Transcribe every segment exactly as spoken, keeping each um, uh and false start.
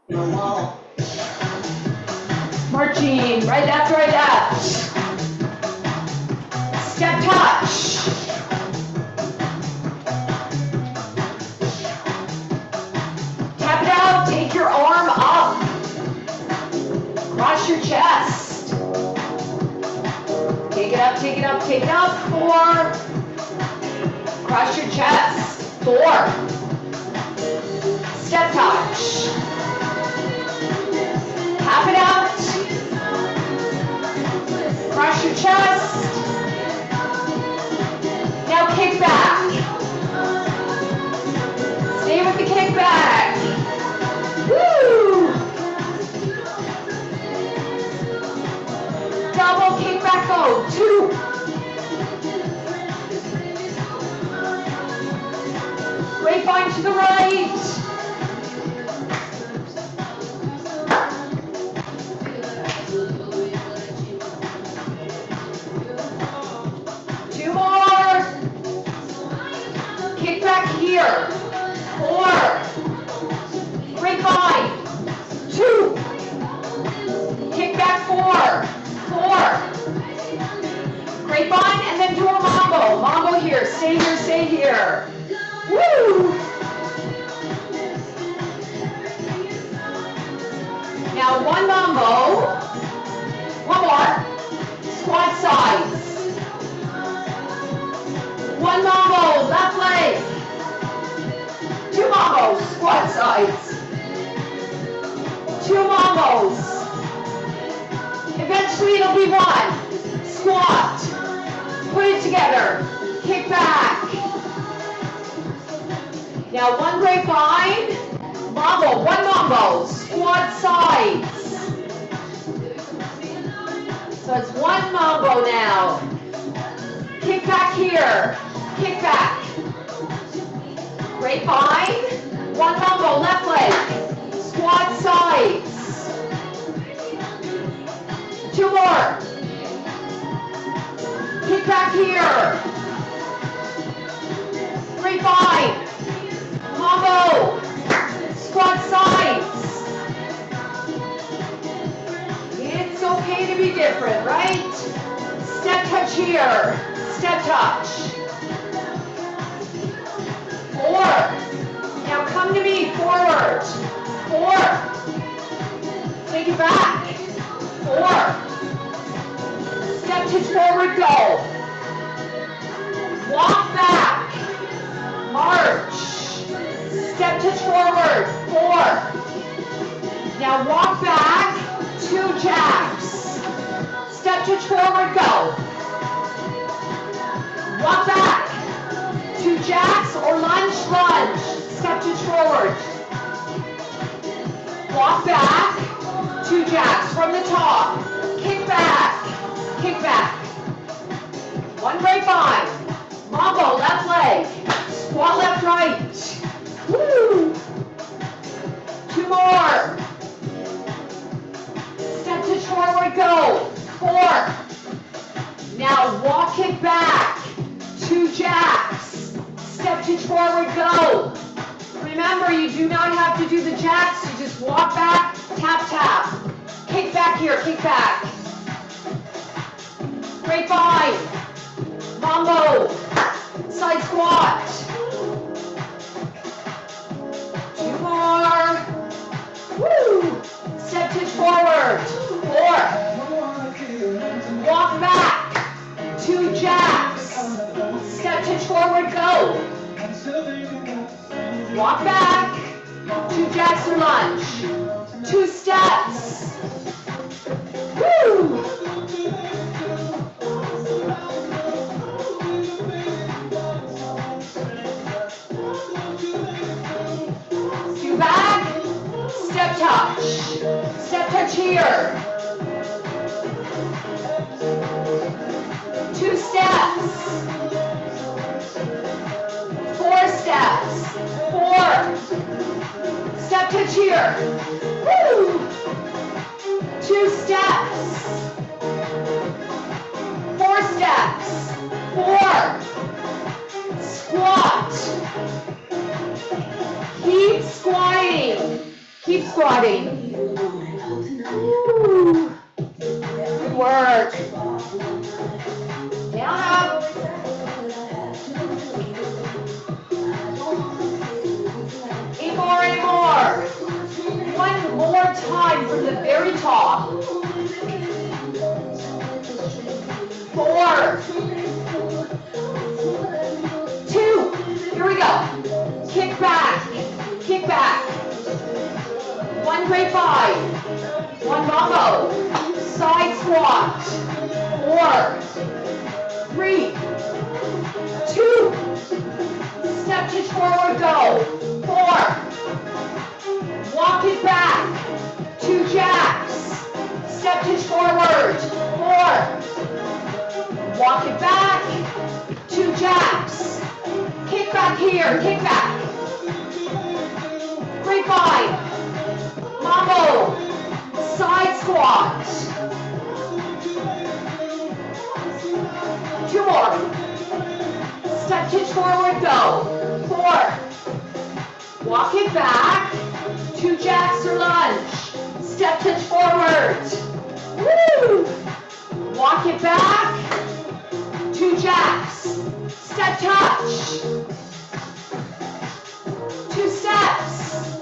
Marching, right left, right left. Step touch. Tap it out, take your arm up. Cross your chest. Take it up, take it up, take it up. Four. Cross your chest. Four. Step touch. Tap it out. Cross your chest. Now kick back. Stay with the kick back. Woo! Double kick back, go. Two. Grapevine to the right. Two more. Kick back here. Four. Grapevine. Two. Kick back four. Four. Grapevine and then do a mambo. Mambo here. Stay here, stay here. Woo! Now one mambo. One more. Squat sides. One mambo, left leg. Two mambos, squat sides. Two mambos. Eventually it'll be one. Squat. Put it together. Kick back. Now one grapevine, mambo, one mambo, squat sides. So it's one mambo now. Kick back here, kick back. Grapevine, one mambo, left leg, squat sides. Two more. Kick back here. Grapevine. Mambo, squat sides. It's okay to be different, right? Step touch here, step touch. Four. Now come to me, forward. Four. Take it back. Four. Step touch forward, go. Walk back. March. Step touch forward, four. Now walk back, two jacks. Step touch forward, go. Walk back, two jacks or lunge, lunge. Step touch forward. Walk back, two jacks from the top. Kick back, kick back. One grapevine, mambo, left leg. Squat left, right. Woo! Two more. Step touch forward, go. Four. Now walk it back. Two jacks. Step touch forward, go. Remember, you do not have to do the jacks. You just walk back, tap, tap. Kick back here, kick back. Grapevine. Mambo. Side squat. Two more. Woo! Step touch forward. Four. Walk back. Two jacks. Step touch forward, go. Walk back. Two jacks or lunge. Two steps. Woo! Two back. Step touch. Step touch here. Two steps. Four steps. Four. Step touch here. Woo! Two steps. Four steps. Four. Squat. Keep squatting. Keep squatting. squatting. Ooh. Good work. Down, up. Eight more, eight more. One more time from the very top. Four. Two. Here we go. Kick back. Kick back. One great five. One mambo. Side squat. Four. Three. Two. Step touch forward, go. Four. Walk it back. Two jacks. Step touch forward. Four. Walk it back. Two jacks. Kick back here. Kick back. Great five. Mambo. Side squat. Two more. Step touch forward, go. Four. Walk it back. Two jacks or lunge. Step touch forward. Woo! Walk it back. Two jacks. Step touch. Two steps.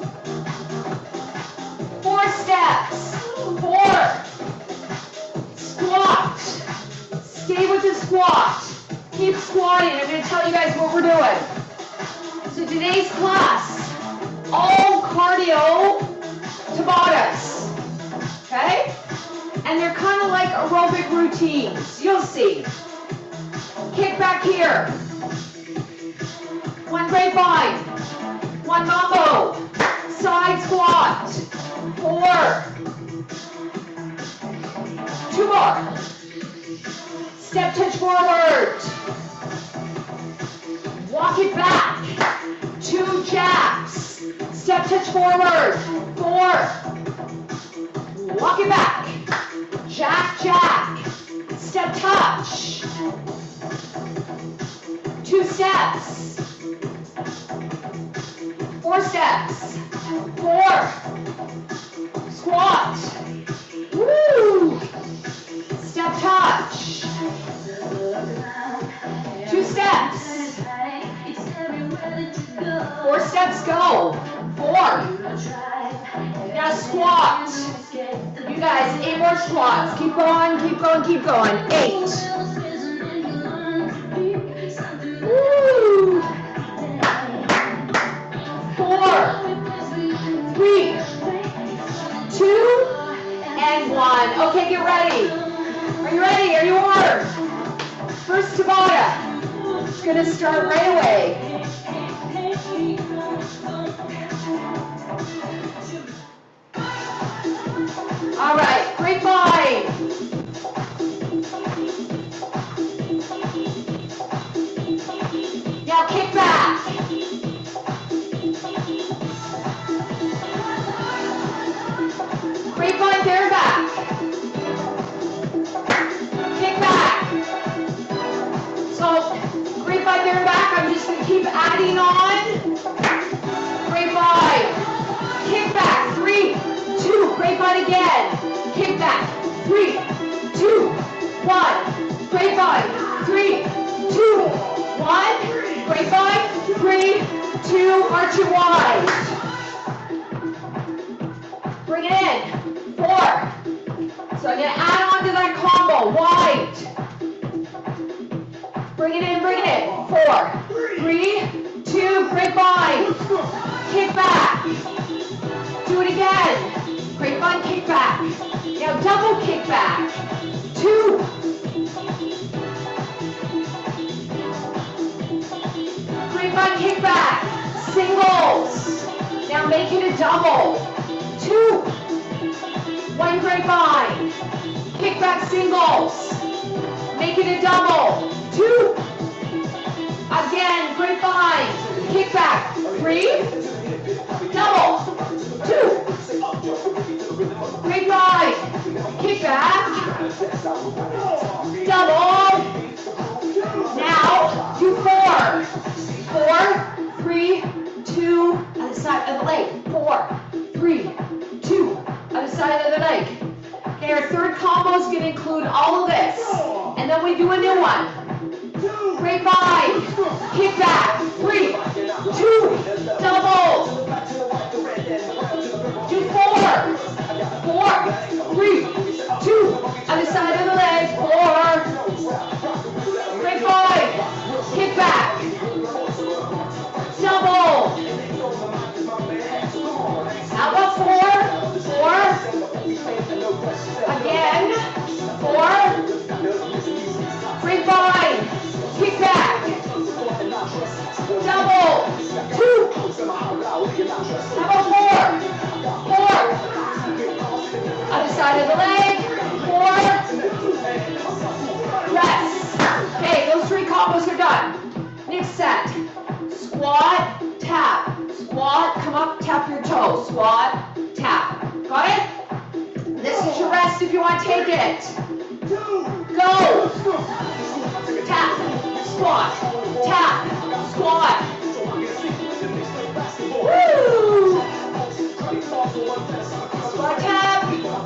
Four steps. Four. Squat. Stay with the squat. Keep squatting. I'm going to tell you guys what we're doing. So today's class, all cardio Tabatas. Okay? And they're kind of like aerobic routines. You'll see. Kick back here. One grapevine. One mambo. Side squat. Four. Two more. Step touch forward. Walk it back. Two jacks. Step touch forward. Four. Walk it back. Jack, jack. Step touch. Two steps. Four steps. Four. Squat. Woo. Step touch. Two steps. Four steps, go. Four. Now squat. You guys, eight more squats. Keep going, keep going, keep going. Eight. Woo. Four. Three. Two. And one. Okay, get ready. Are you ready? Are you warm? First Tabata. It's going to start right away. All right, grapevine. Now kick back. Grapevine, bareback. Kick back. So, grapevine, bareback, I'm just going to keep adding on. Grapevine. Kick back. Three, two. Grapevine again. Kick back. Three, two, one. Grapevine. Three, two, one. Grapevine. Three, two. Arch it wide. Bring it in. Four. So I'm going to add on to that combo. Wide. Bring it in, bring it in. Four. Three, two. Grapevine. Kick back. Do it again. Grapevine, kick back. Now double kick back. Two. Grapevine, kick back. Singles. Now make it a double. Two. One grapevine. Kick back singles. Make it a double. Two. Again, grapevine. Kick back. Three. Double. Two. Grapevine. Kick back. Double. Now, do four. Four, three, two, other side of the leg. Four, three, our third combo is going to include all of this. And then we do a new one. Great five. Kick back. Three, two, double. Do four. Four, three, two. Other side of the leg. Four. Great five. Kick back. Double. How about four? Four. Again. Four. Great five. Kick back. Double. Two. How about four? Four. Other side of the leg. Four. Rest. Okay, those three combos are done. Next set. Squat, tap. Squat, come up, tap your toe. Squat, tap. Got it? This is your rest if you want to take it. Go. Tap, squat, tap, squat. Woo! Squat, tap.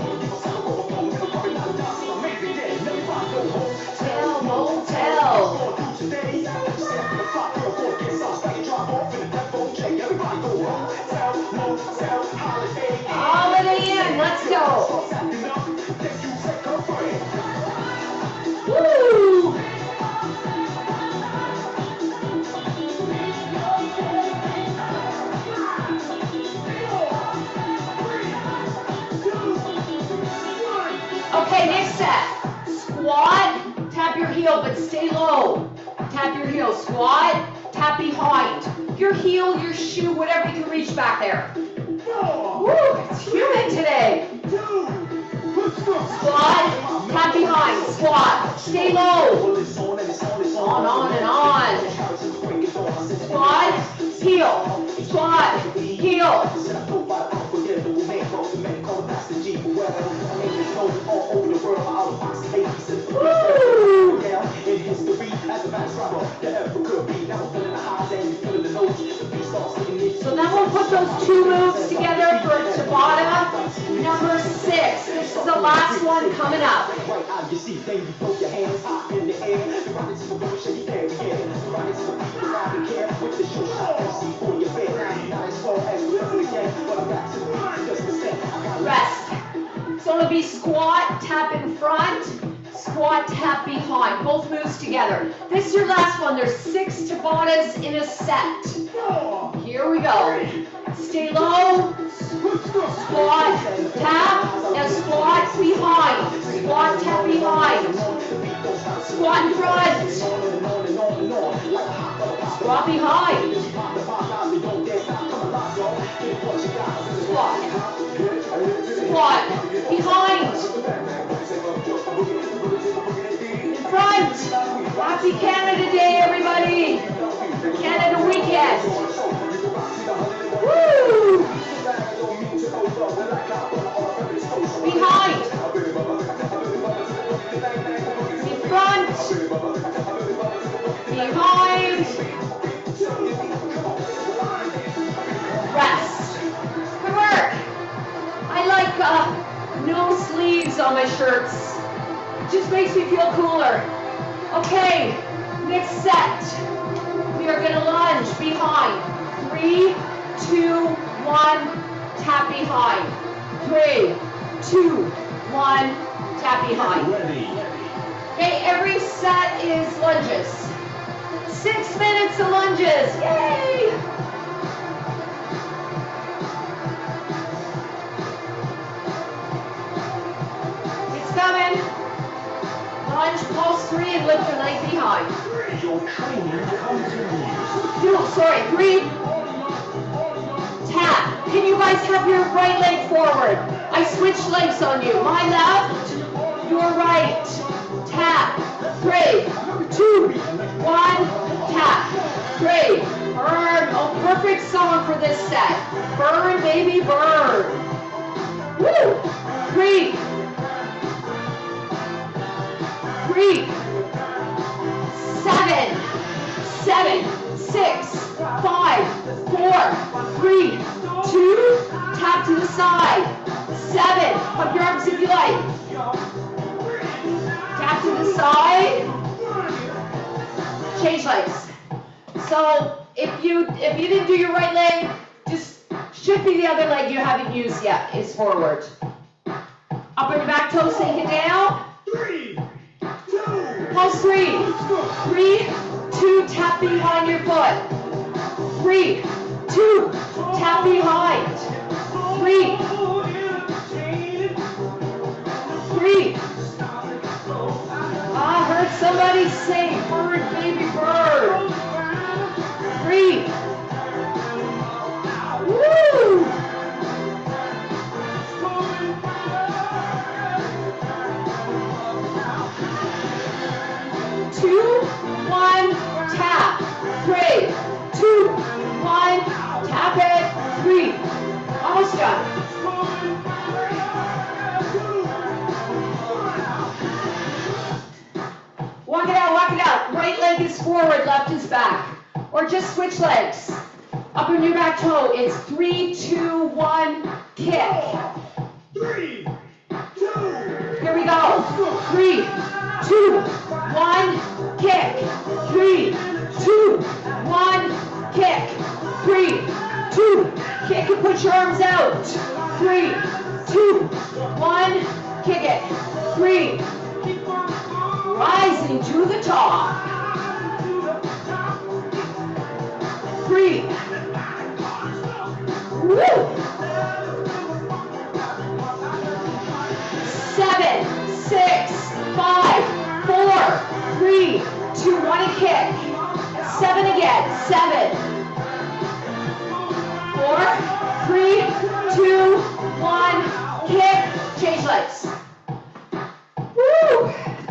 Tail, motel. Holiday in, let's go. Woo! Okay, next set. Squat, tap your heel, but stay low. Tap your heel, squat, tap behind. Your heel, your shoe, whatever you can reach back there. Woo, it's humid today. Squat, tap behind, squat, stay low. On, on, and on. Squat, heel, squat, heel. Woo! So now we'll put those two moves together for Tabata number six. This is the last one coming up. Rest. So it'll be squat, tap in front, squat, tap behind. Both moves together. This is your last one. There's six Tabatas in a set. Here we go. Stay low. Squat, tap, and squat behind. Squat, tap behind. Squat in front. Squat behind. Squat. Squat. Behind. In front. Happy Canada Day, everybody. Canada weekend. Woo! Behind. In front. Behind. Rest. Good work. I like uh, no sleeves on my shirts. It just makes me feel cooler. Okay, next set. We are going to lunge behind. Three, two, one, tap behind. Three, two, one, tap behind. Okay, every set is lunges. Six minutes of lunges. Yay! It's coming. Lunge, pulse three, and lift your leg behind. Your training continues. No, sorry, three. Tap. Can you guys have your right leg forward? I switched legs on you. My left, your right. Tap. Three, two, one, tap. Three. Burn. Oh, perfect song for this set. Burn, baby, burn. Woo. Three. Three. Seven. Seven. Six. Five. Four. Three. Two. Tap to the side. Seven. Pump your arms if you like. Tap to the side. Change legs. So if you if you didn't do your right leg, just should be the other leg you haven't used yet is forward. Up on your back toe, sink it down. Three, two, Pulse three. Three, two, tap behind your foot. Three, two, tap behind. Three, three. I heard somebody say bird, baby bird. Three. Woo! Two, one, tap. Three, two, one, tap it. Three. Almost done. Walk it out, walk it out. Right leg is forward, left is back. Or just switch legs. Up on your back toe, it's three, two, one, kick. three, two, Here we go. Three, two, one, kick. Three, two, one, kick. Three, two, kick and put your arms out. Three, two, one, kick it. Three, rising to the top. Three. Woo. Seven, six, five, four, three, two, one, and kick. Seven again. Seven. Four, three, two, one, kick. Change legs. Woo.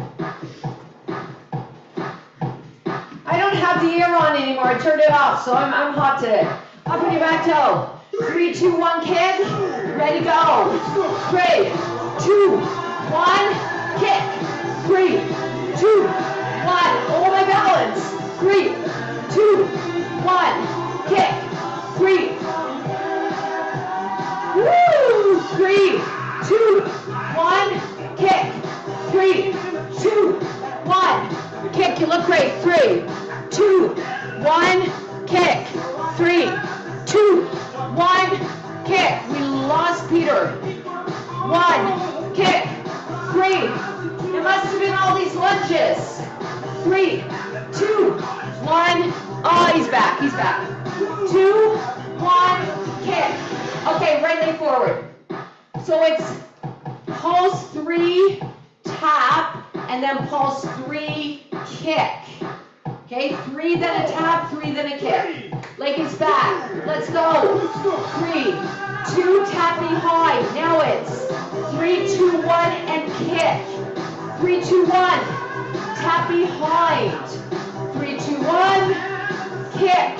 I don't have the air on anymore. I turned it off, so I'm, I'm hot today. Up on your back toe. Three, two, one, kick. Ready, go. Three, two, one, kick. Three, two, one. Hold my balance. Three, two, one, kick. Three. Woo! Three, two, one, kick. Three, two, one, kick. You look great. Three, two, one, kick. Three, two, one, kick. We lost Peter. One, kick. Three. It must have been all these lunges. Three, two, one. Oh, he's back. He's back. Two, one, kick. Okay, right leg forward. So it's pulse three, tap, and then pulse three, kick. Okay, three, then a tap, three, then a kick. Leg is back. Let's go. Three, two, tap behind. Now it's three, two, one, and kick. Three, two, one. Tap behind. Three, two, one. Kick.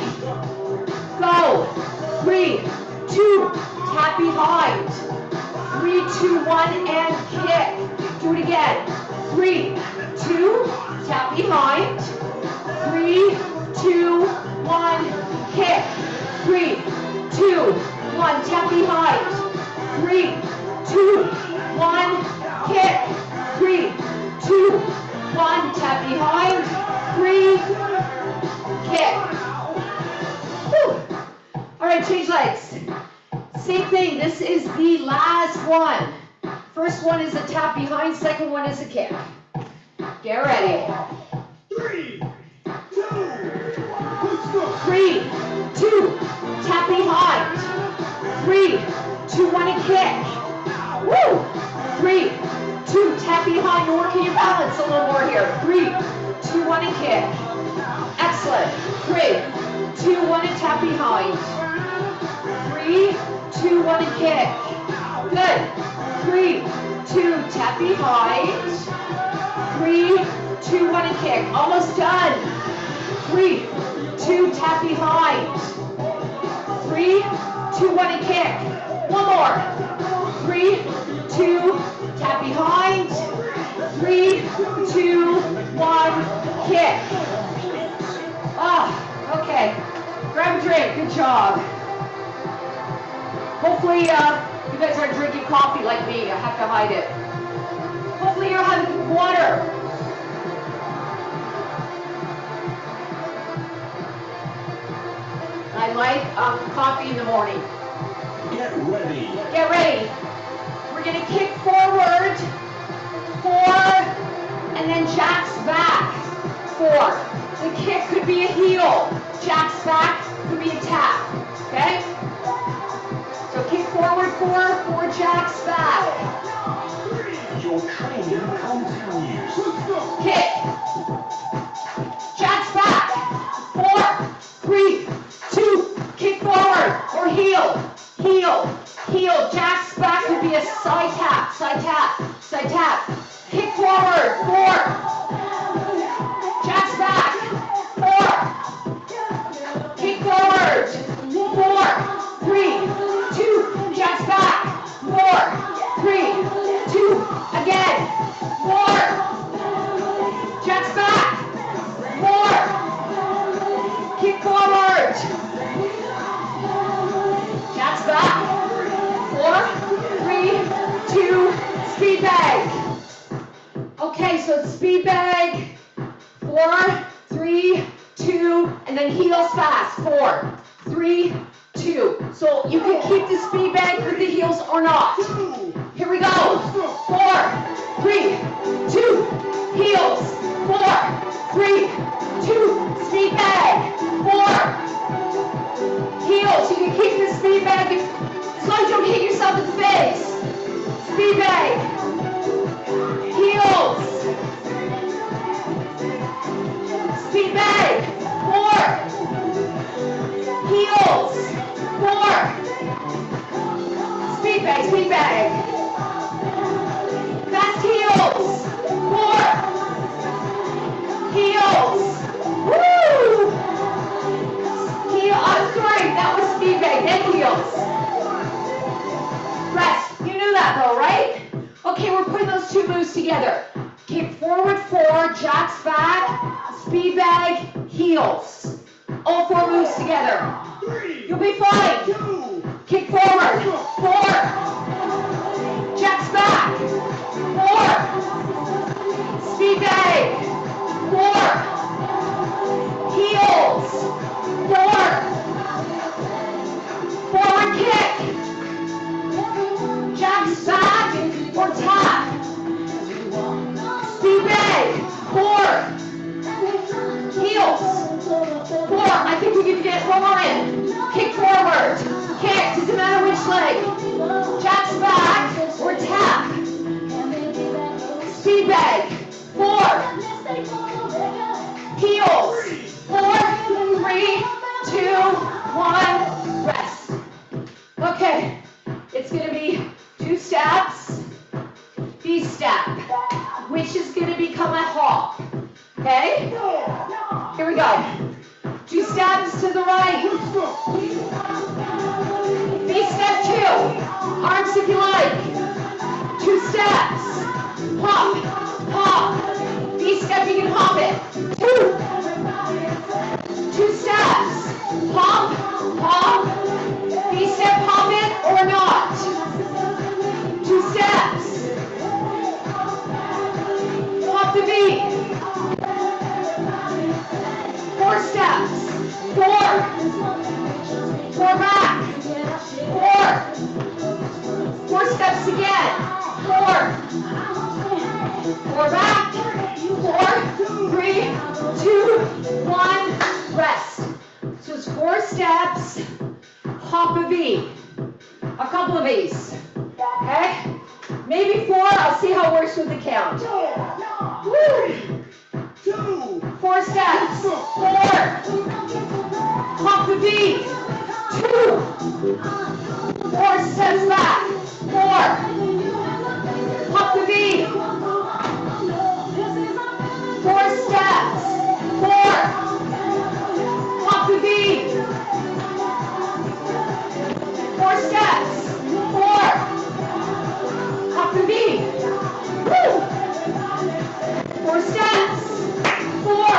Go. Three, two, tap behind. Three, two, one, and kick. Do it again. Three, two, tap behind. Three, two, one, kick. Three, two, one, tap behind. Three, two, one, kick. Three, two, one, tap behind. Three, kick. Whew. All right, change legs. Same thing, this is the last one. First one is a tap behind, second one is a kick. Get ready. three, two, Three, two, tap behind. Three, two, one, and kick. Woo! Three, two, tap behind. You're working your balance a little more here. Three, two, one, and kick. Excellent. Three, two, one, and tap behind. Three, two, one, and kick. Good. Three, two, tap behind. Three, two, one, and kick. Almost done. Three, two, tap behind. Three, two, one, and kick. One more. Three, two, tap behind. Three, two, one, kick. Ah, okay. Grab a drink. Good job. Hopefully, uh, You guys aren't drinking coffee like me. I have to hide it. Hopefully you're having water. I like um, coffee in the morning. Get ready. Get ready. We're gonna kick forward, four, and then jacks back, four. The kick could be a heel. Jacks back could be a tap, okay? So kick forward, four, four jacks back. Your training continues. Kick. Jacks back, four, three, two, kick forward, or heel, heel, heel. Jacks back could be a side tap, side tap, side tap. Kick forward, four. Jacks back, four. Kick forward, four, three, two. Jacks back, four, three, two. Again, four. Jacks back, four. Kick forward. Jacks back, four, three, two. Speed bag. Okay, so it's speed bag, four, three, two, and then heels fast, four, three, two. So you can keep the speed bag with the heels or not. Here we go, four, three, two, heels, four, three, two, speed bag, four, heels. You can keep the speed bag as long as you don't hit yourself in the face. Speed bag. Heels. Speed bag. Four. Heels. Four. Speed bag, speed bag. Fast heels. Four. Heels. Woo! Heel. I'm sorry, that was speed bag, then heels. Rest. You knew that though, right? Okay, we're putting those two moves together. Kick forward, four, jacks back, speed bag, heels. All four moves together. You'll be fine. Kick forward, four, jacks back, four, speed bag, four, heels, four, forward kick, jacks back, or tap. Speed bag, four. Heels, four. I think we can get one more in. Kick forward, kick, doesn't matter which leg. Jacks back, or tap. Speed bag, four. Heels, four, three, two, one, rest. Okay, it's gonna be two steps. B-step, which is going to become a hop, okay? Here we go. Two steps to the right. B-step two, arms if you like. Two steps, hop, hop. B-step, you can hop it. Two. Two steps, hop, hop. B-step, hop it or not. Two steps. Hop the beat. Four steps. Four. Four back. Four. Four steps again. Four. Four back. Four. Three. Two. One. Rest. So it's four steps. Hop a V. A couple of V's. Okay? Maybe four. I'll see how it works with the count. Woo. Two. Four steps. Four. Hop the beat. Two. Four steps back. Four. Hop the beat. Four steps. Four. Hop the beat. Four steps. Four. Hop the beat. Woo. Four steps. Four.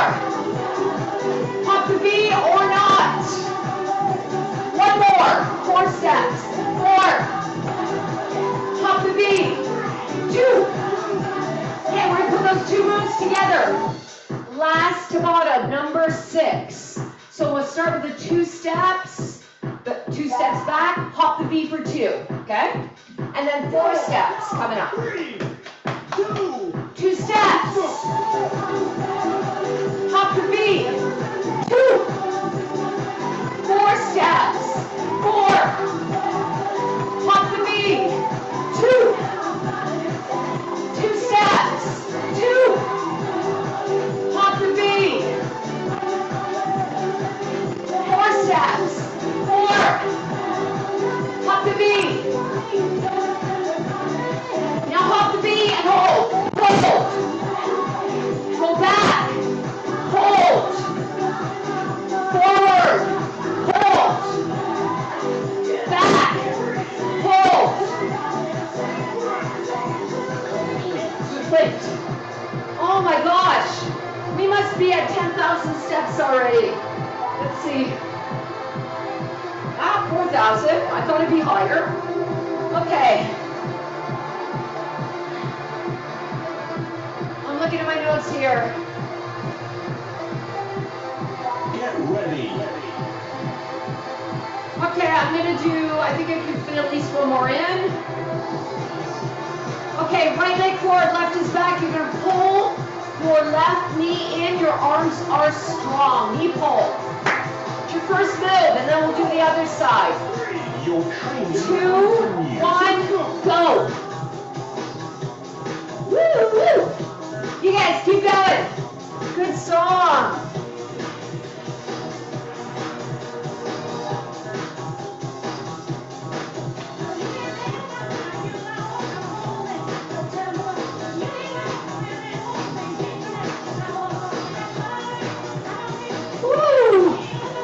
to be or not. One more. Four steps. Four. steps, but two steps back, hop the V for two, okay? And then four steps coming up. Three, two, Two steps. Hop the V. Two. Four steps. Four. Hop the V. Two. Two steps. Two. Hop the V. Four steps. Four. Hop the V. Now hop the V and hold. Hold. Go back. Hold. Forward. Hold. Back. Hold. Wait. Oh my gosh. We must be at ten thousand steps already. Let's see. Ah, four thousand. I thought it'd be higher. Okay. I'm looking at my notes here. get ready. Okay, I'm gonna do, I think I can fit at least one more in. Okay, right leg forward, left is back. You're gonna pull your left knee in, your arms are strong. Knee pull. It's your first move, and then we'll do the other side. Your training Two, continues. one, go. Woo, woo. You guys keep going. Good song. Woo.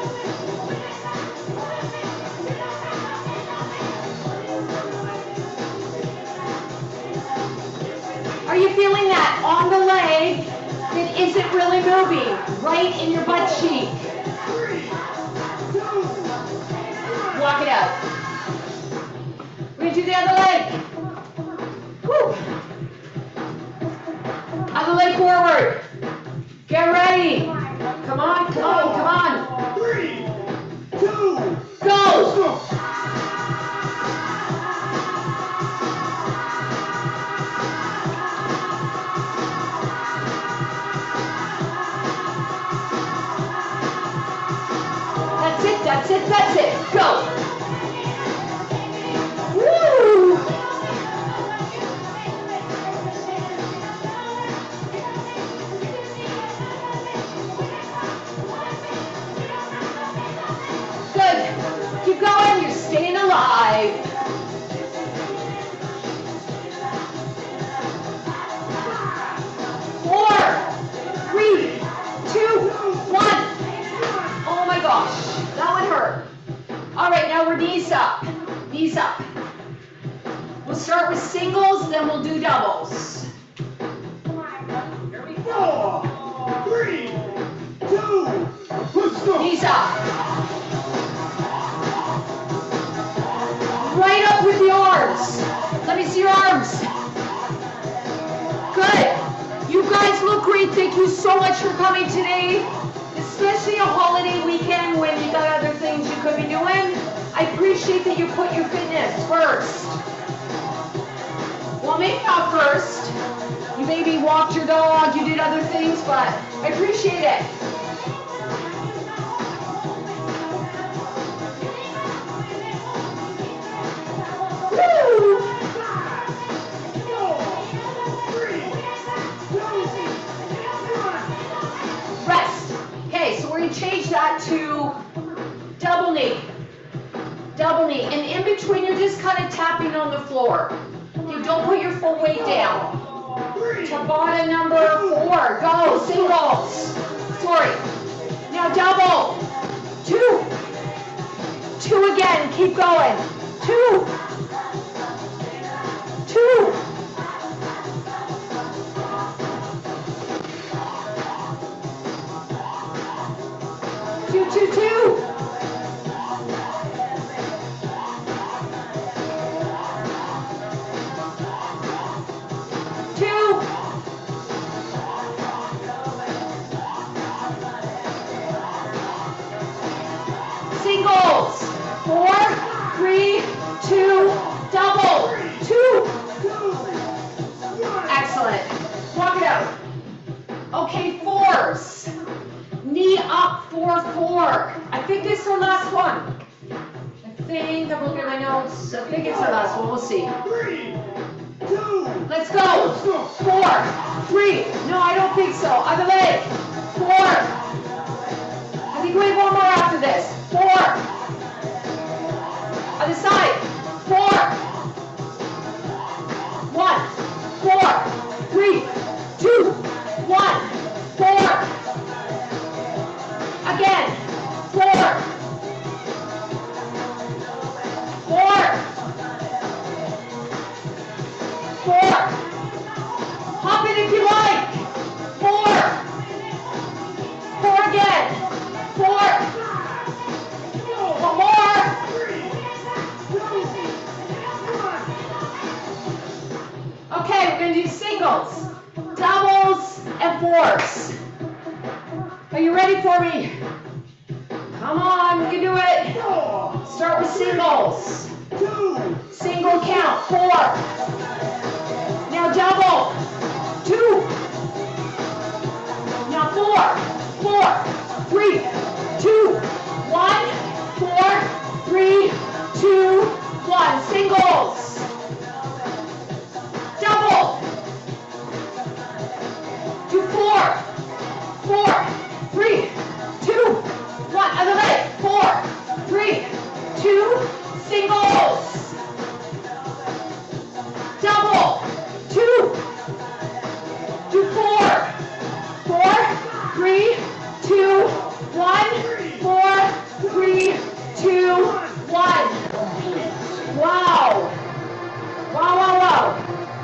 Are you feeling that on the leg that isn't really moving? Right in your butt cheek. Walk it out. We're going to do the other leg. Woo. Other leg forward. Get ready. Come on, come on, come on. Three, two, Go. That's it, that's it, that's it. Go. Woo. Good. Keep going, you're staying alive. Four, three, two, one. Oh my gosh, that one hurt. All right, now we're knees up, knees up. We'll start with singles, then we'll do doubles. Here we go. four, three, two, let's go. Knees up. Right up with the arms. Let me see your arms. Good. You guys look great. Thank you so much for coming today. Especially a holiday weekend when you got other things you could be doing. I appreciate that you put your fitness first. Well, maybe not first. You maybe walked your dog, you did other things, but I appreciate it. Woo! Rest. Okay, so we're going to change that to double knee. Double knee. And in between, you're just kind of tapping on the floor. Okay, don't put your full weight down. Tabata number four. Go. Singles. Sorry. Now double. Two. Two again. Keep going. Two. Two. Two, two, two. Two. Single. It's, I think it's the last one. We'll see. Three, two, Let's go. Four, three. No, I don't think so. Other leg. Four. I think we have one more after this. Four. Other side. Four. One. Four. Three. Two. One. Four. Again. Four. Four. Four. Hop it if you like. Four. Four again. Four. One more. Okay, we're going to do singles, doubles, and fours. Are you ready for me? Come on, we can do it. Start with singles. Single count, four. Now double, two. Now four, four, three, two, one, four, three, two, one. Singles. Double. Do four, four, three, two, one. Other leg, four, three, two, singles. Double, two, do four, four, three, two, one, four, three, two, one. Wow. Wow, wow, wow.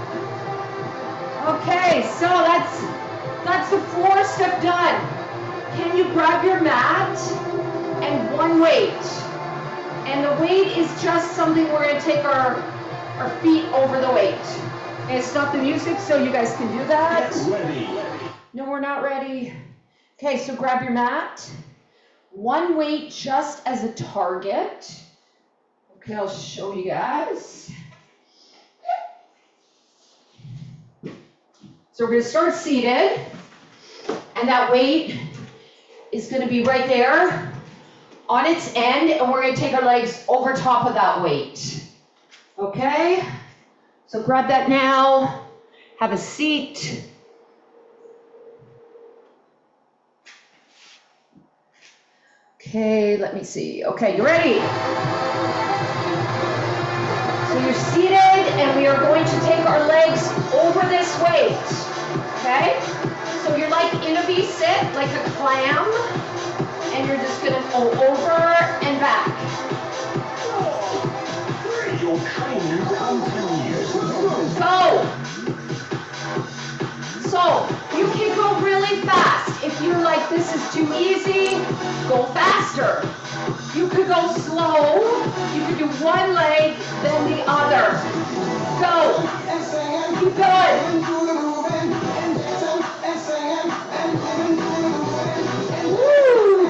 Okay, so that's that's the four step done. Can you grab your mat and one weight? And the weight is just something we're going to take our, our feet over the weight. And stop the music so you guys can do that. get ready. No, we're not ready. Okay, so grab your mat. One weight just as a target. Okay, I'll show you guys. So we're going to start seated. And that weight is going to be right there on its end, and we're going to take our legs over top of that weight. Okay? So grab that now. Have a seat. Okay, let me see. Okay, you ready? So you're seated, and we are going to take our legs over this weight. Okay? So you're like in a V-sit, like a clam, and you're just gonna go over and back. Your training continues. Go! So, you can go really fast. If you're like, this is too easy, go faster. You could go slow. You could do one leg, then the other. Go! Keep going. Woo!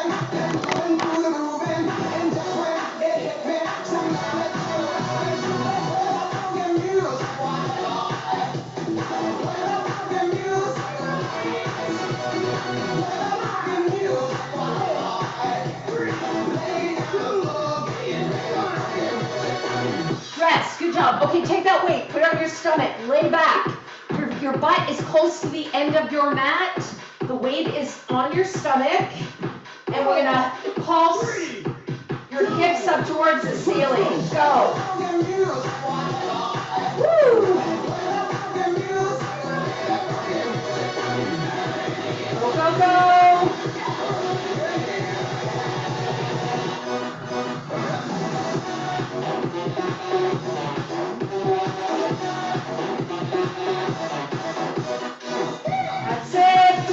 Rest, good job. Okay, take that weight, put it on your stomach, lay back. Your, your butt is close to the end of your mat. The weight is on your stomach. And we're gonna pulse your hips up towards the ceiling. Go. Woo! Go, go, go. That's it.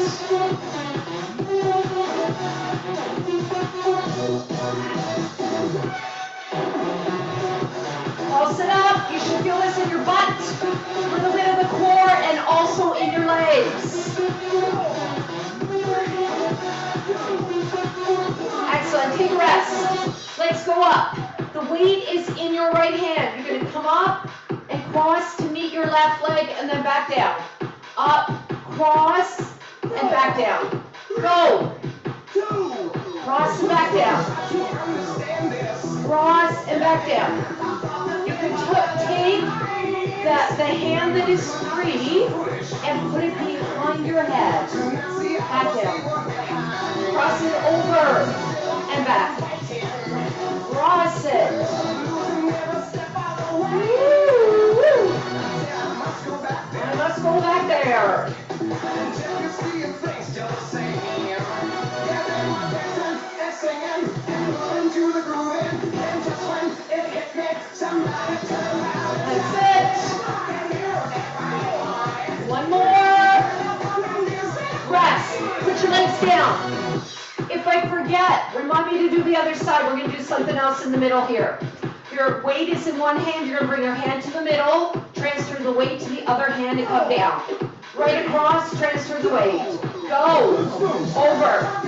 Pulse it up. You should feel this in your butt, a little bit of the core, and also in your legs. Excellent. Take a rest. Legs go up. The weight is in your right hand. You're going to come up and cross to meet your left leg and then back down. Up, cross, and back down. Go. Cross and back down. cross and back down. You can take the, the hand that is free and put it behind your head. Back down. Cross it over and back. Cross it. Woo! I must go back there. That's it. One more. Rest. Put your legs down. If I forget, remind me to do the other side. We're going to do something else in the middle here. Your weight is in one hand. You're going to bring your hand to the middle, transfer the weight to the other hand, and come down. Right across, transfer the weight. Go. Over.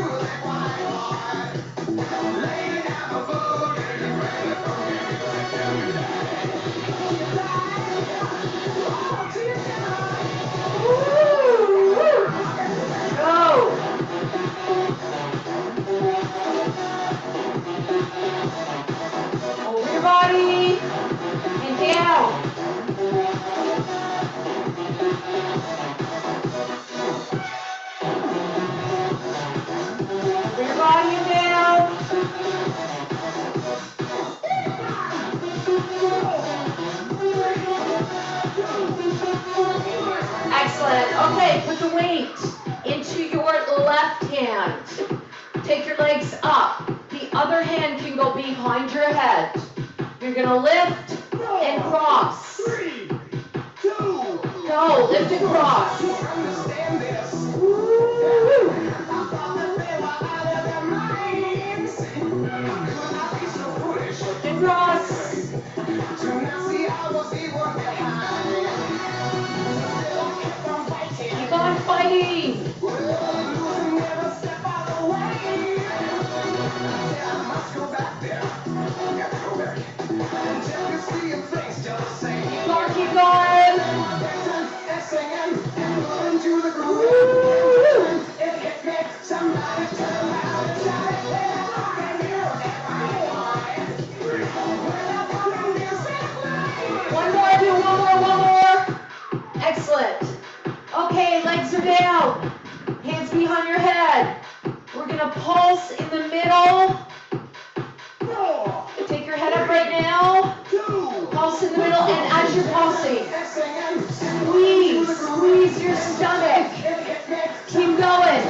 Body and down. Bring your body and down. Excellent. Okay, put the weight into your left hand. Take your legs up. The other hand can go behind your head. You're going to lift and cross. Three, two, go. Lift and cross. Woo. Lift and cross. Keep on fighting. Keep going. One more, do one more, one more. Excellent. Okay, legs are down. Hands behind your head. We're going to pulse in the middle. Take your head up right now. Pulse in the middle, and as you're pulsing, squeeze, squeeze your stomach. Keep going.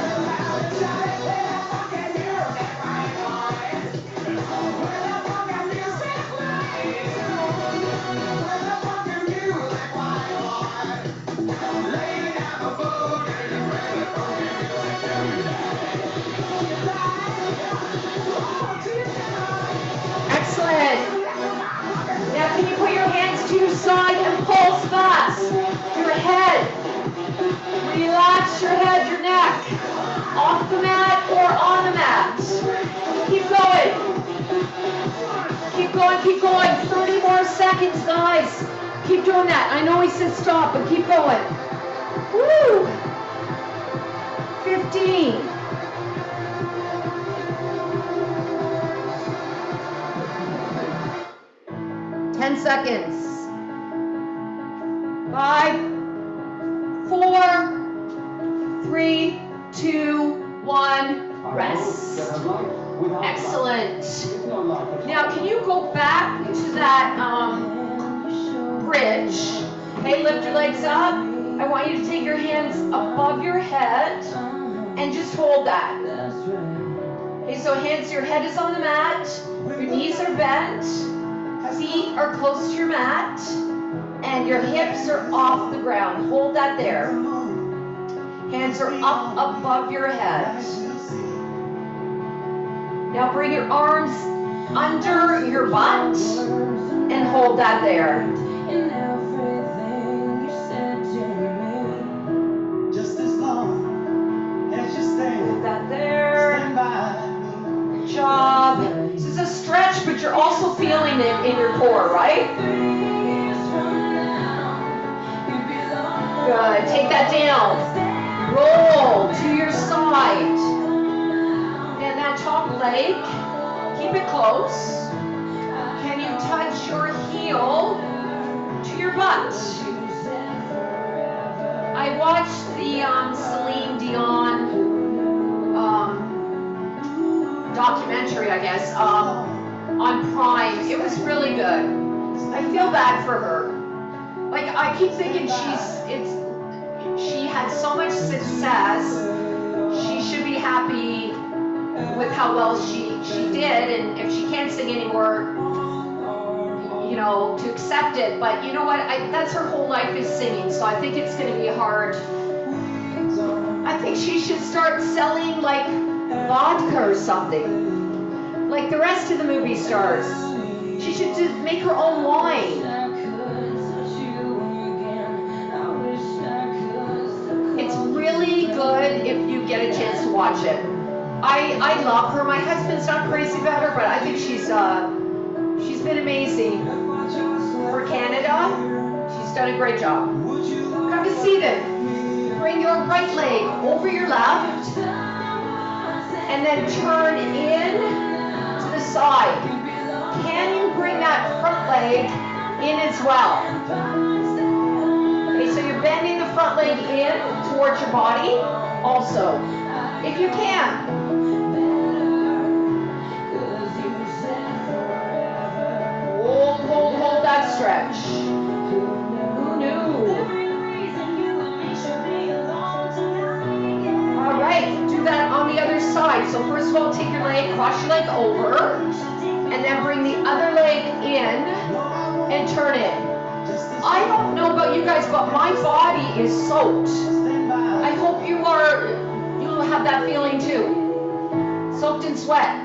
Excellent. Now can you put your hands to your side and pulse fast? Your head. Relax your head, your neck. Off the mat or on the mat. Keep going. Keep going, keep going. thirty more seconds, guys. Keep doing that. I know he said stop, but keep going. Woo! fifteen. ten seconds. Five, four, three, two, one, rest. Excellent. Now, can you go back to that um, bridge? Okay, lift your legs up. I want you to take your hands above your head and just hold that. Okay, so hands, your head is on the mat, your knees are bent, feet are close to your mat, and your hips are off the ground. Hold that there. Hands are up above your head. Now bring your arms under your butt and hold that there. Hold that there. Good job. This is a stretch, but you're also feeling it in your core, right? Good. Take that down. Roll to your side. And that top leg, keep it close. touch your heel to your butt. I watched the um, Celine Dion um, documentary, I guess, um, on Prime. It was really good. I feel bad for her. Like, I keep thinking she's, it's, she had so much success. She should be happy with how well she, she did, and if she can't sing anymore, you know, to accept it. But you know what, I, that's her whole life is singing, so I think it's going to be hard. I think she should start selling like vodka or something, like the rest of the movie stars. She should just make her own wine. It's really good if you get a chance to watch it. I, I love her. My husband's not crazy about her, but I think she's uh she's been amazing for Canada. She's done a great job. Come to see them. Bring your right leg over your left, and then turn in to the side. Can you bring that front leg in as well? Okay, so you're bending the front leg in towards your body also, if you can. Hold, hold, hold that stretch. Who knew? All right, do that on the other side. So first of all, take your leg, cross your leg over, and then bring the other leg in and turn it. I don't know about you guys, but my body is soaked. I hope you are, you'll have that feeling too. Soaked in sweat.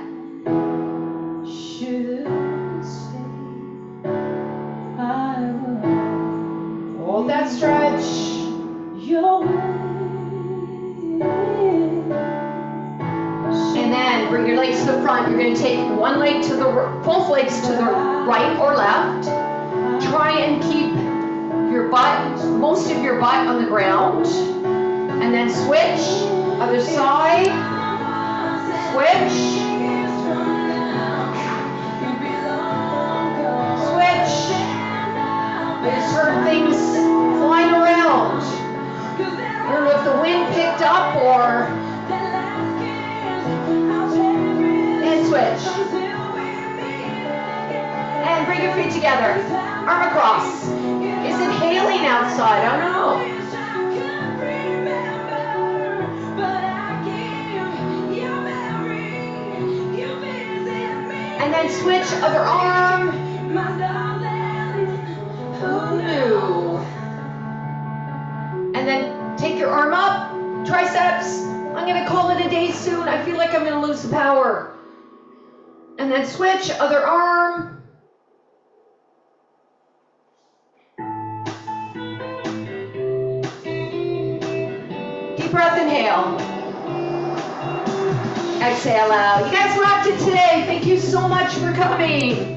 Hold that stretch. And then bring your legs to the front. You're going to take one leg to the, both legs to the right or left. Try and keep your butt, most of your butt on the ground. And then switch, other side. Switch. Switch. There's certain things flying around. I don't know if the wind picked up or... And switch. And bring your feet together. Arm across. Is it hailing outside? I don't know. And then switch other arm. Who knew? And then take your arm up, triceps. I'm going to call it a day soon. I feel like I'm going to lose the power. And then switch other arm. Deep breath, inhale. Exhale out. You guys rocked it today. Thank you so much for coming.